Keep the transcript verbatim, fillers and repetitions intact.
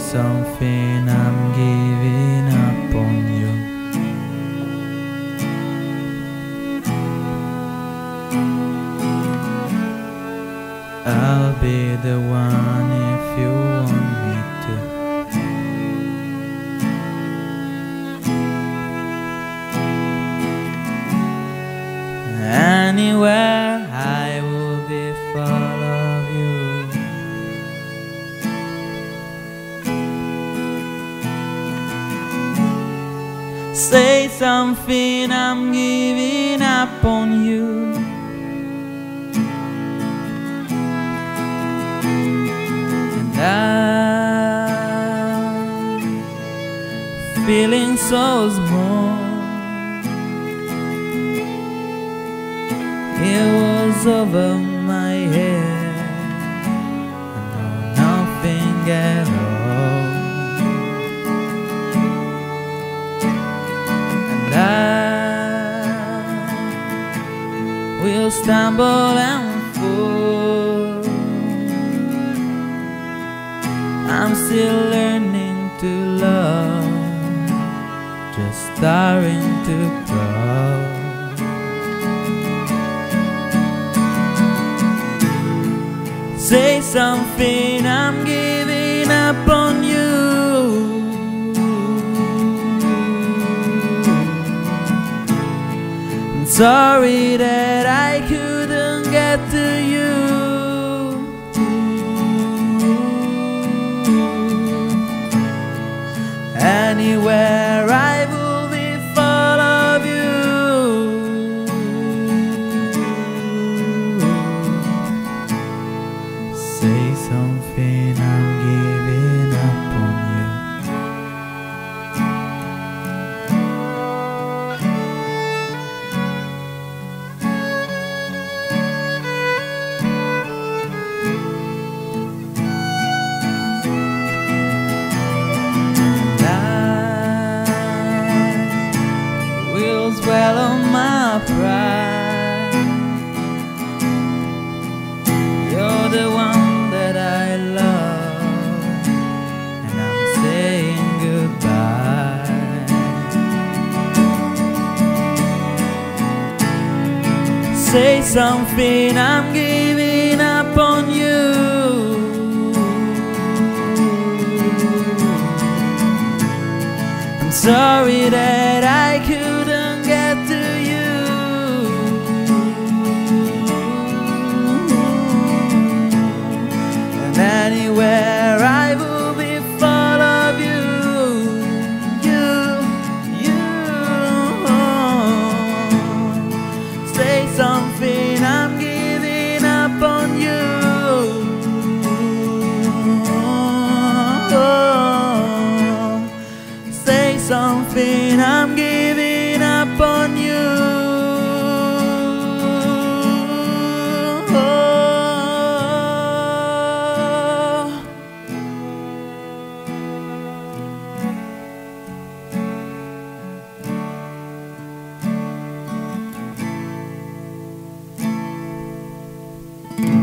something, I'm giving up on you. I'll be the one if you want me to. Anywhere I will be full of you. Say something, I'm giving up on you. And I'm feeling so small. It was over my head, I know nothing at all. And I will stumble and fall. I'm still learning to love, just starting to grow. Say something, I'm giving up on you. I'm sorry that I couldn't get to you. Anywhere I will be full of you. Say something, I'm giving up on you. And I will swallow my pride. You're the one that I love, and I'm saying goodbye. Say something, I'm giving up on you. I'm sorry that I couldn't get to you. Anywhere I will be full of you, you, you. Say something, I'm giving up on you. Say something, I'm giving up on you. Mm-hmm.